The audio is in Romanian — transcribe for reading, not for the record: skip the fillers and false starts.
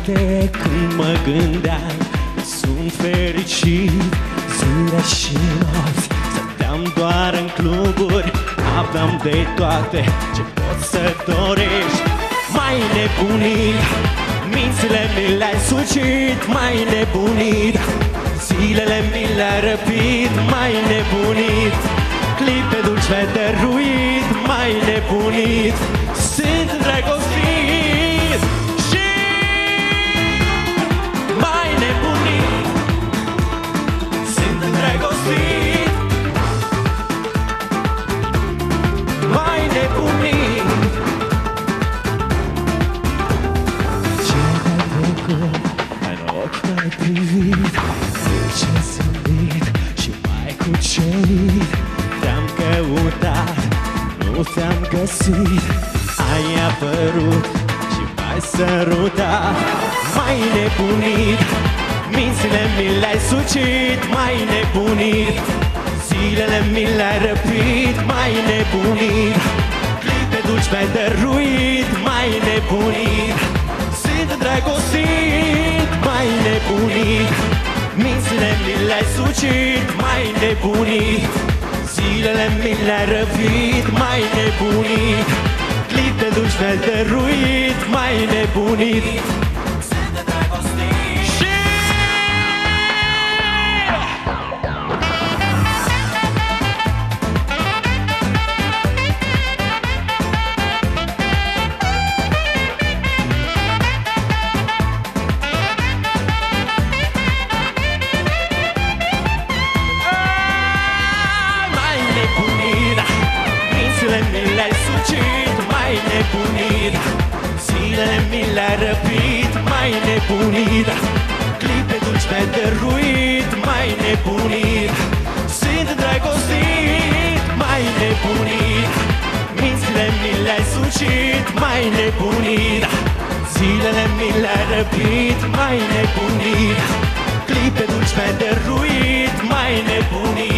Poate când mă gândeam sunt fericit, zile și nopți stăteam doar în cluburi, aveam de toate ce poți să dorești. M-ai nebunit, mințile mi le-ai sucit, m-ai nebunit, zilele mi le-ai răpit, m-ai nebunit, clipe dulci mi-ai dăruit, m-ai nebunit, sunt îndrăgostit și m-ai nebunit, sunt îndrăgostit, m-ai nebunit. Ce de trecut în ochi m-ai privit, ce zâmbit și m-ai cucerit. Te-am căutat, nu te-am găsit, ai apărut și m-ai sărutat. M-ai nebunit, mințile mi le-ai sucit, m-ai nebunit, zilele mi le-ai răpit, m-ai nebunit, clipe dulci mi-ai dăruit, m-ai nebunit, sunt îndrăgostit, m-ai nebunit, mințile mi le-ai sucit, m-ai nebunit, zilele mi le-ai răpit, m-ai nebunit, clipe dulci mi-ai dăruit, m-ai nebunit, sunt îndrăgostit și... M-ai nebunit, zilele mi le-ai răpit, m-ai nebunit, clipe dulci mi-ai dăruit, m-ai nebunit, sunt îndrăgostit, m-ai nebunit, mințile mi le-ai sucit, m-ai nebunit, zilele mi le-ai răpit, m-ai nebunit, clipe dulci mi-ai dăruit, m-ai nebunit.